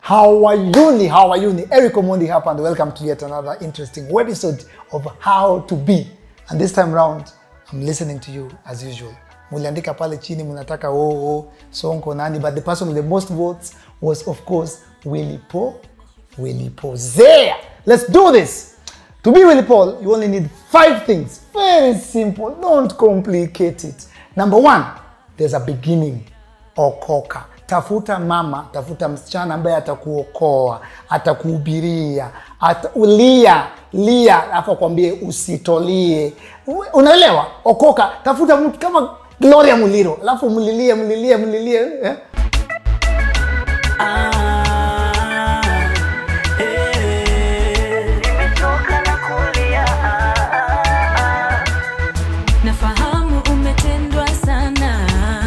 How are you? How are you? Eric Omondi hapa and welcome to yet another interesting episode of How to Be. And this time round, I'm listening to you as usual. Muliandika pale chini munataka sonko nani, but the person with the most votes was of course Willy Paul. Willy Paul. There! Let's do this! To be Willy Paul, you only need 5 things. Very simple. Don't complicate it. Number 1, there's a beginning. Okoka. Tafuta mama, tafuta msichana ambaye atakuokoa, atakuhubiria, lia, afa kwambie usitolie. Unaelewa? Okoka, tafuta mtu kama Gloria Muliro, alafu mulilie. Nafahamu umetendwa sana.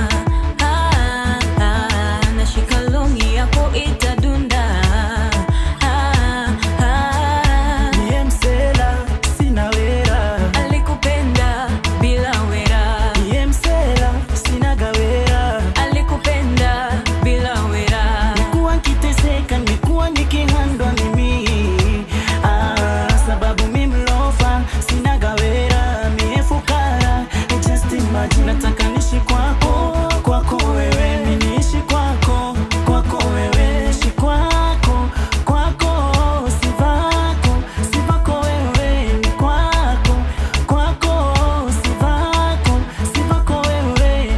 Nashika longi yako itadunda. Niye msela sina wera. Alikupenda bila wera. Niye msela sina gawera. Alikupenda bila wera. Nikuwa kiteseka, nikuwa nikihandwa mimi. Sababu mimi mlofa sina gawera. Mie fukara, just imagine. Nataka nishi kwako wewe. Mimi nishi kwako wewe. Nishi kwako, si vako wewe. Ni kwako, si vako wewe.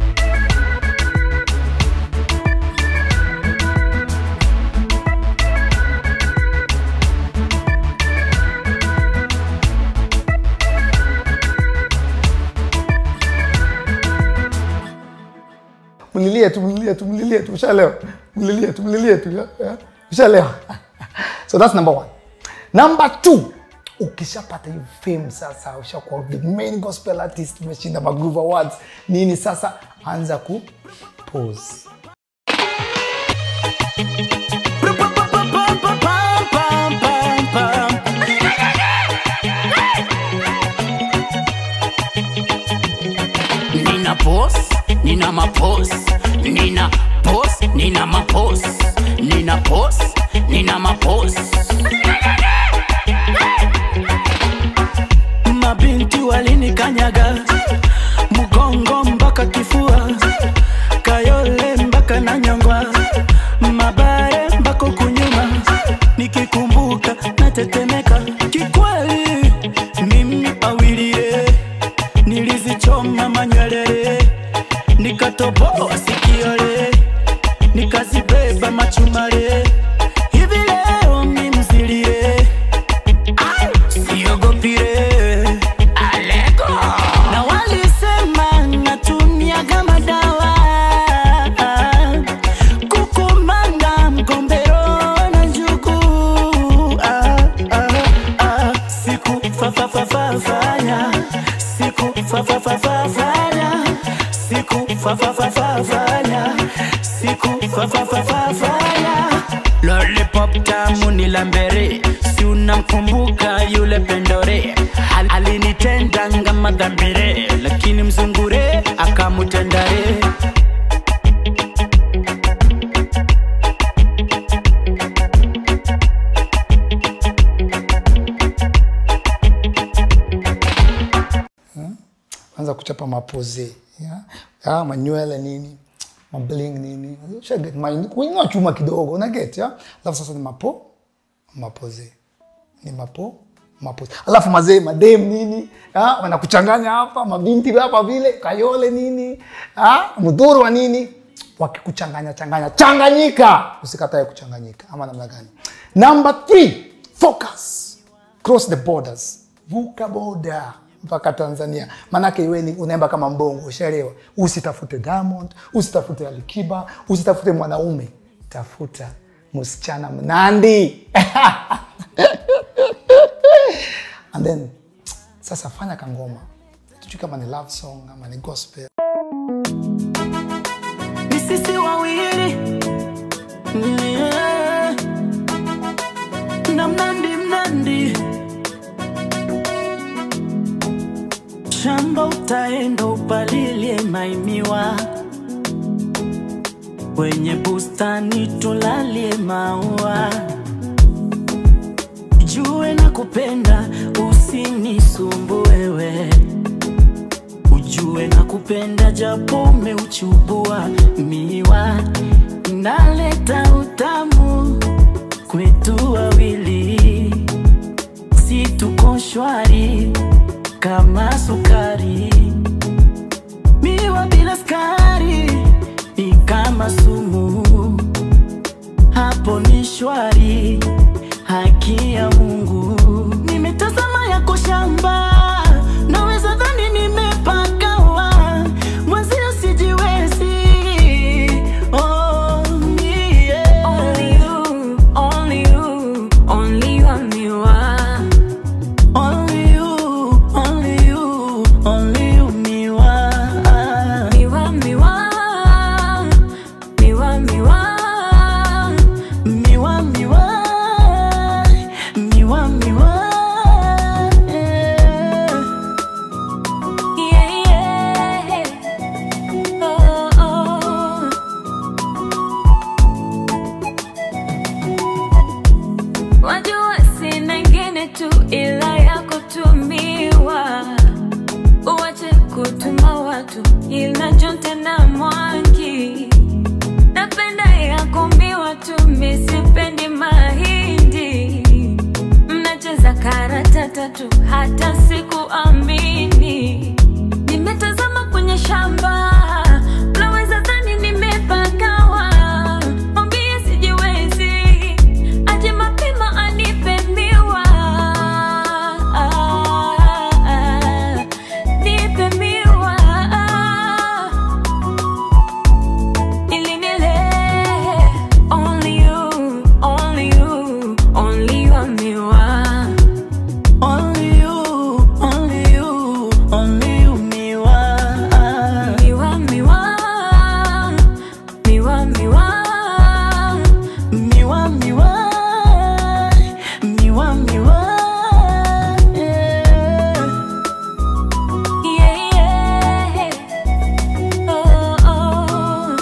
Mulilie tu, ushalewa. Mulilie tu, yeah? Ushalewa. So that's number 1. Number 2, ukishapata hiyo fame sasa, ushakuwa the main gospel artist, umeshinda Groove Awards, nini sasa, anza ku pose. Nina pose, nina mapose, nina pose, nina mapose, nina pose, nina mapose. Mabinti walinikanyaga, mugongo mpaka kifua, kayole mpaka na nyongwa, mabare mpaka kunyuma, nikikumbuka natetemeka. Kikweli mimi awilie, nilizichoma manywelele, nikatoboa sikiole, nikazibeba machumale. Hivi leo mimzilie, siogopire, aleko. Na walisema natumia kama dawa, kukumanga mgombero na njuku. Siku fafafafafanya, siku fafafafafanya, siku fafafafafanya, siku fafafafafanya. Lollipop tamu nilambere, si unamkumbuka yule pendore. Alinitenda madhambire, lakini mzungure akamutendare. Anza kuchapa mapoze, yeah? Manywele nini, mabling nini, kuinua chuma kidogo, una get, yeah? Alafu sasa ni mapoze, ni mapoze. Alafu madem nini, wanakuchanganya hapa, mabinti hapa vile, kayole nini, mudhuru wa nini, changanyika, usikatae kuchanganyika, ama namna gani. Number 3, focus, cross the borders, vuka border mpaka Tanzania. Manake wewe unaimba kama mbongo, ushaelewa. Usitafute Diamond, usitafute Alikiba, usitafute mwanaume, tafuta msichana Mnandi. And then sasa fanya kangoma. Tujue kama ni love song ama ni gospel. Ni sisi wawili, na Mnandi. Shamba utaenda upalilie maimiwa, kwenye bustani tulalie maua. Jue na kupenda usinisumbue wewe, ujue na kupenda japo umeuchubua miwa. Naleta utamu kwetu wawili, si tuko shwari kama sukari. Miwa bila skari ni kama sumu, hapo ni shwari haki ya Mungu. Nimetazama yako shamba, naweza dhani nimepagawa, mwenzio sijiwezi. Oh, yeah. Only you, only you, only you and me wa. Only you, only you, only you, me wa. Me wa, me wa. Me wa, me wa. Me wa, me wa. Me wa, me wa. Yeah, yeah. Oh, oh. Wajua sina ingine tu ila yako tumiwa. Uwache kutuma watu ila jonte na mwangi. Napenda yako miwa tu misipendi mahindi. Mnacheza karata tatu hata sikuamini. Nimetazama kwenye shamba, mnaweza dhani nimepagawa. Mwambie sijiwezi, aje mapema anipe miwa. Nipe miwa ili nile. Only you, only you, only you and me wa. Only you, only you, only you, me wa. Me wa, me wa. Me wa, me wa. Me wa, me wa. Me wa, me wa. Yeah, yeah. Oh, oh.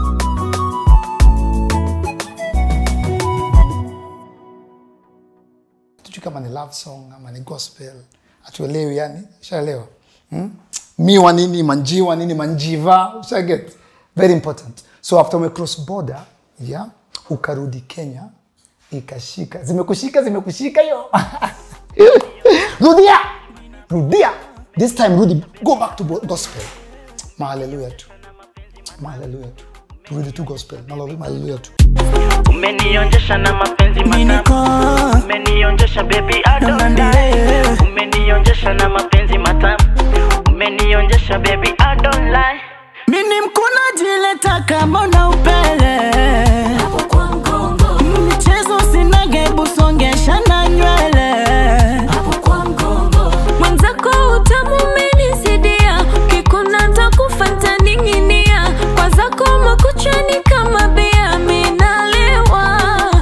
Tujui kama ni love song ama ni gospel, atuelewi yani, ushaelewa? Miwa nini, manjiwa nini, manjiva, ushaget? Very important. So after we cross border, yeah, ukarudi Kenya, ikashika. Zimekushika hiyo. Rudia! Rudia! This time Rudi, go back to gospel. Hallelujah tu. Hallelujah tu. Rudi to gospel. Hallelujah tu. Umenionjesha na mapenzi matamu, umenionjesha baby I don't lie. Umenionjesha na mapenzi matamu, umenionjesha baby I don't lie. Mimi mkuna jileta kama na upele, Hapo kwa mgongo, michezo sinagebu songesha na nywele. hapo kwa mgongo. Mwenzako utamu umenisidia, kikuna ntakufanta ninginia. Kwa zako makuchani kama bia minalewa.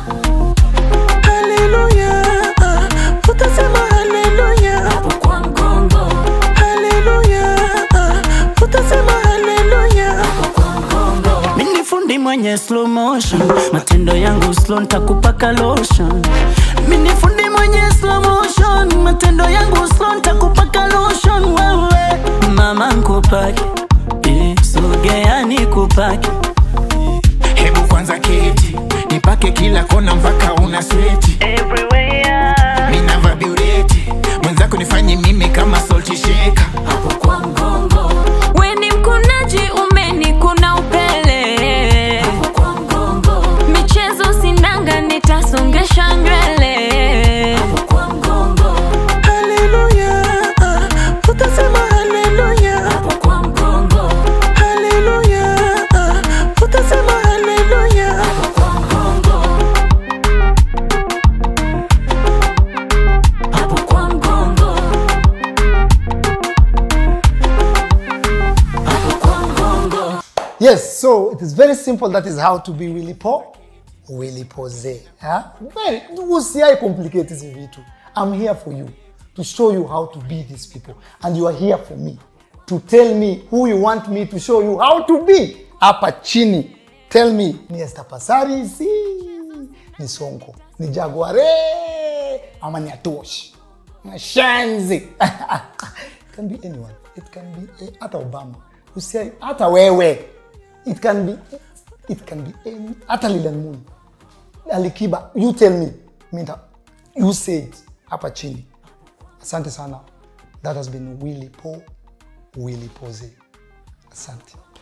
Hallelujah, utasema hallelujah. Hapo kwa mgongo, Hallelujah, utasema hallelujah. hapo kwa mgongo. Mimi fundi mwenye slow motion, matendo yangu slow nitakupaka lotion. Mimi fundi mwenye slow motion, matendo yangu slow nitakupaka lotion. Wewe mama nkupake, sogea nikupake. Hebu kwanza keti, nipake kila kona mpaka una sweti. Everywhere Mina vibrate, mwenzako nifanye mimi kama salty shaker. Hapo kwa mgongo. We ni mkunaji umenikuna upele. Hapo kwa mgongo. Michezo sinanga nitasongesha nywele. Hapo kwa mgongo. hallelujah, utasema hallelujah. Hapo kwa mgongo. Hallelujah, utasema hallelujah. Hapo kwa mgongo. Hapo kwa mgongo. Hapo kwa mgongo. Yes, so it is very simple. That is how to be Willy Pose. Yeah? Very, usiyai complicate hizi vitu. I'm here for you to show you how to be these people, and you are here for me to tell me who you want me to show you how to be. Hapa chini Tell me, ni Esther Passaris, ni Sonko, ni Jaguare, ama ni Atosh, Mashanzi. It can be anyone. It can be hata Obama. Usia hata wewe. It can be any hata Lilian Mulu. Alikiba, you tell me. Minta, you say it hapa chini. Asante sana. That has been Willy Pose. Asante.